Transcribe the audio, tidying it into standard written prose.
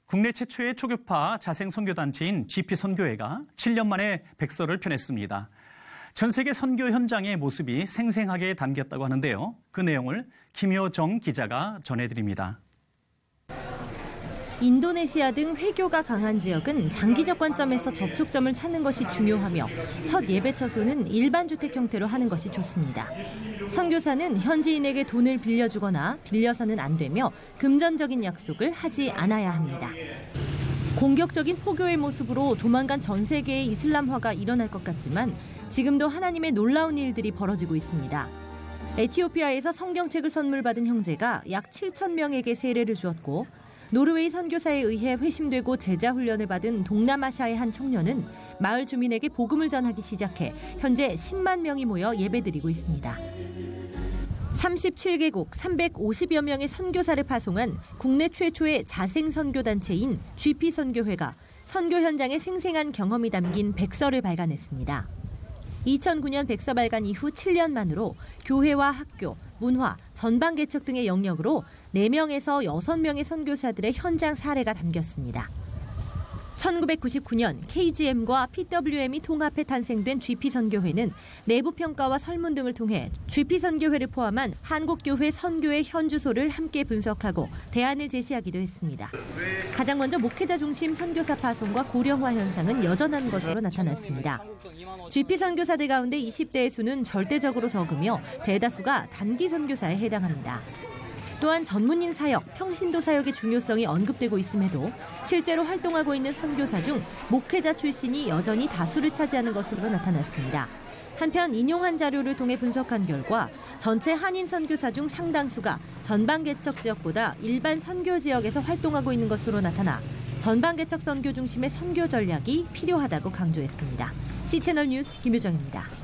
국내 최초의 초교파 자생 선교단체인 GP선교회가 7년 만에 백서를 펴냈습니다. 전 세계 선교 현장의 모습이 생생하게 담겼다고 하는데요. 그 내용을 김효정 기자가 전해드립니다. 인도네시아 등 회교가 강한 지역은 장기적 관점에서 접촉점을 찾는 것이 중요하며 첫 예배 처소는 일반 주택 형태로 하는 것이 좋습니다. 선교사는 현지인에게 돈을 빌려주거나 빌려서는 안 되며 금전적인 약속을 하지 않아야 합니다. 공격적인 포교의 모습으로 조만간 전 세계의 이슬람화가 일어날 것 같지만 지금도 하나님의 놀라운 일들이 벌어지고 있습니다. 에티오피아에서 성경책을 선물 받은 형제가 약 7천 명에게 세례를 주었고 노르웨이 선교사에 의해 회심되고 제자 훈련을 받은 동남아시아의 한 청년은 마을 주민에게 복음을 전하기 시작해 현재 10만 명이 모여 예배드리고 있습니다. 37개국 350여 명의 선교사를 파송한 국내 최초의 자생 선교단체인 GP선교회가 선교 현장의 생생한 경험이 담긴 백서를 발간했습니다. 2009년 백서 발간 이후 7년 만으로 교회와 학교, 문화, 전방 개척 등의 영역으로 4명에서 6명의 선교사들의 현장 사례가 담겼습니다. 1999년 KGM과 PWM이 통합해 탄생된 GP선교회는 내부 평가와 설문 등을 통해 GP선교회를 포함한 한국교회 선교의 현주소를 함께 분석하고 대안을 제시하기도 했습니다. 가장 먼저 목회자 중심 선교사 파송과 고령화 현상은 여전한 것으로 나타났습니다. GP선교사들 가운데 20대의 수는 절대적으로 적으며 대다수가 단기 선교사에 해당합니다. 또한 전문인 사역, 평신도 사역의 중요성이 언급되고 있음에도 실제로 활동하고 있는 선교사 중 목회자 출신이 여전히 다수를 차지하는 것으로 나타났습니다. 한편 인용한 자료를 통해 분석한 결과 전체 한인 선교사 중 상당수가 전방 개척 지역보다 일반 선교 지역에서 활동하고 있는 것으로 나타나 전방 개척 선교 중심의 선교 전략이 필요하다고 강조했습니다. CCTV 뉴스 김유정입니다.